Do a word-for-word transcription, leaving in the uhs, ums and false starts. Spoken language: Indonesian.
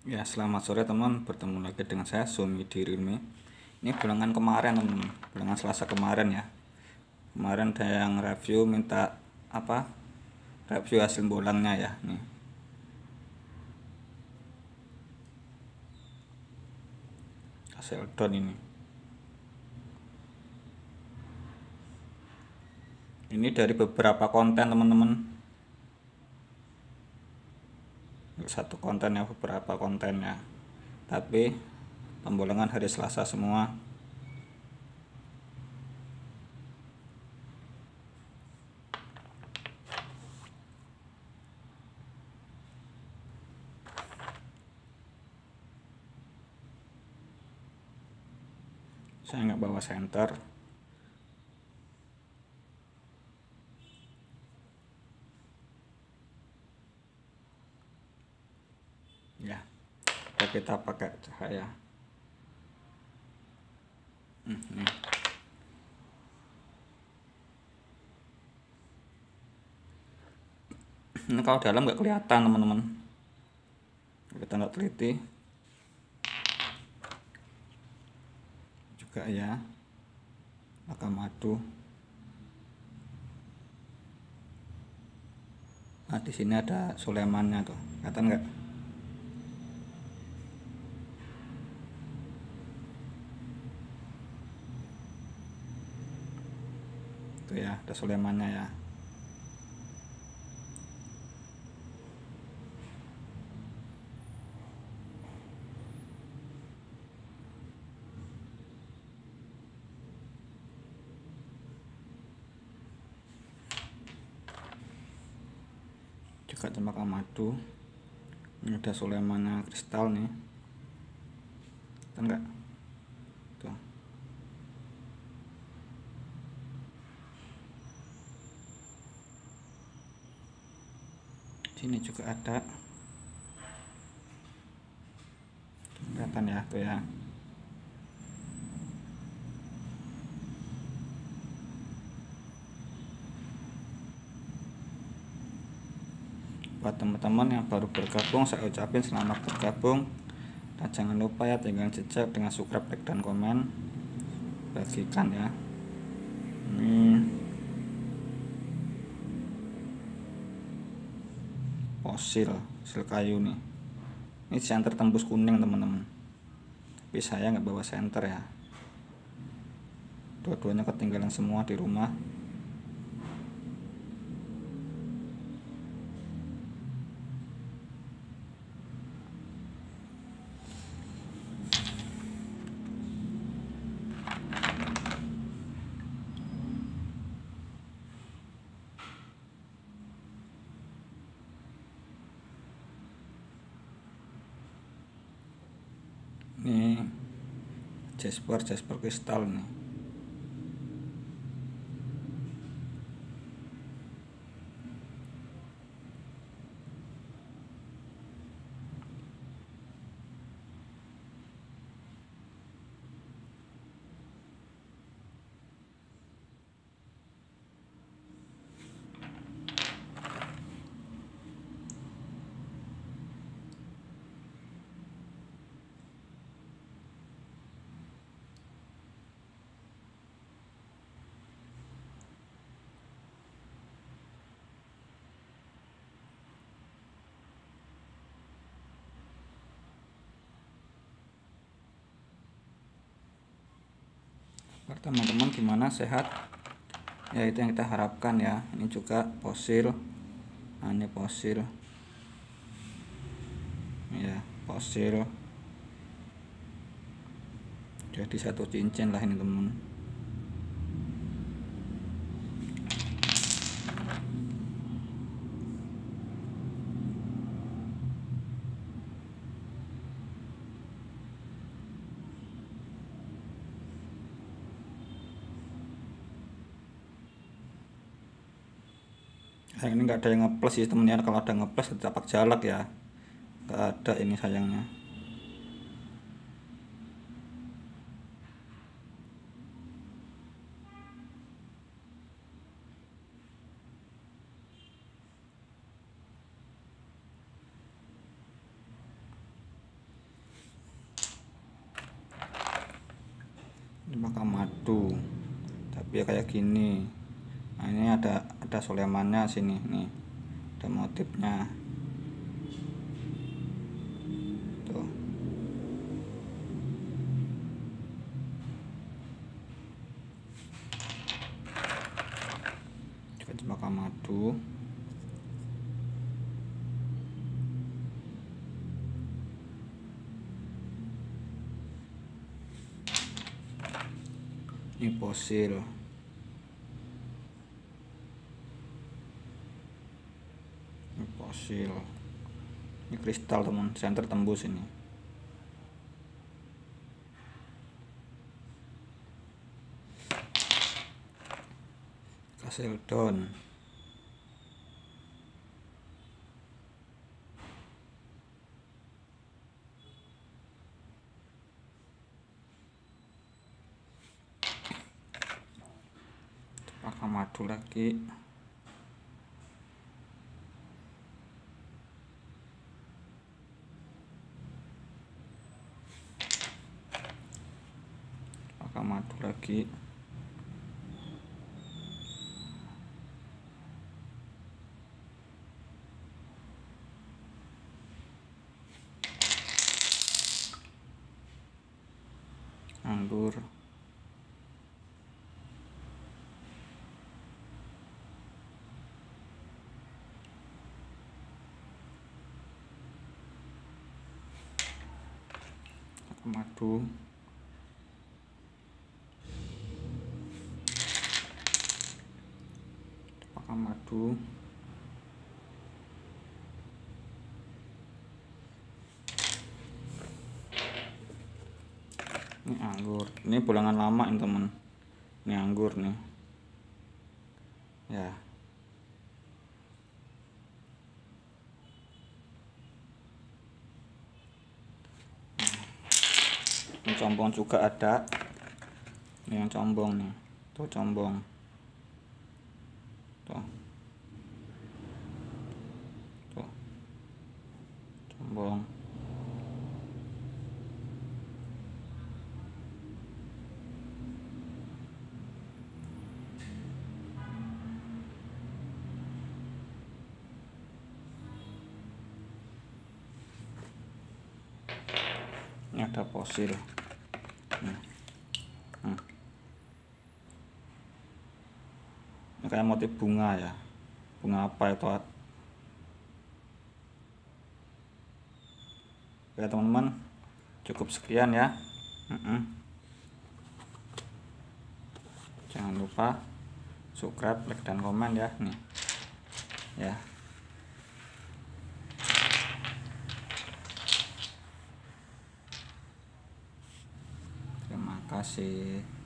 Ya, selamat sore teman. Bertemu lagi dengan saya Sumi di Realme. Ini bulangan kemarin teman, bulangan Selasa kemarin ya. Kemarin ada yang review minta apa? Review hasil bolangnya ya. Nih. Hasil down ini. Ini dari beberapa konten teman-teman. Satu konten ya, beberapa konten ya. Tapi pembolangan hari Selasa semua. Saya nggak bawa center. Ya, kita pakai cahaya. Hmm, nih. Ini kalau dalam nggak kelihatan teman-teman. Kita nggak teliti. Juga ya, maka madu. Nah, di sini ada sulemannya tuh, kelihatan nggak? Tuh ya, ada sulemannya ya. Juga cempaka madu. Ini ada sulemannya kristal nih, kan enggak tuh. Sini juga ada, kelihatan ya tuh ya. Buat teman-teman yang baru bergabung, saya ucapin selamat bergabung, dan jangan lupa ya tinggal jejak dengan subscribe, like, dan komen, bagikan ya. Ini fosil, fosil kayu nih. Ini senter tembus kuning teman-teman, tapi saya nggak bawa senter ya. Dua-duanya ketinggalan semua di rumah. Ini jasper jasper kristal nih. Teman-teman gimana, sehat ya? Itu yang kita harapkan ya. Ini juga fosil. Nah, ini fosil ya, fosil jadi satu cincin lah ini teman. Nah, ini nggak ada yang ngeplus sih temennya. Kalau ada ngeplus tapak jalak ya, nggak ada ini sayangnya. madu, tapi ya kayak gini. Nah ini ada ada solemannya sini nih, ada motifnya tuh. Juga cempaka madu. Ini fosil. Ini fosil. Ini kristal teman, senter tembus ini. Kaseldon. Cempaka madu lagi. Cempaka madu lagi. Anggur. Madu. Cempaka madu. Ini anggur. Ini bulangan lama ini teman. Ini anggur nih. Ya. Ini combong juga ada. Ini yang combong nih. Tuh combong. Tuh. Tuh. Combong. Ini ada fosil. Hmm. Hmm. Ini kayak motif bunga ya. Bunga apa itu? Oke teman-teman, cukup sekian ya. Hmm. Jangan lupa subscribe, like, dan komen ya. Nih, ya. Terima kasih.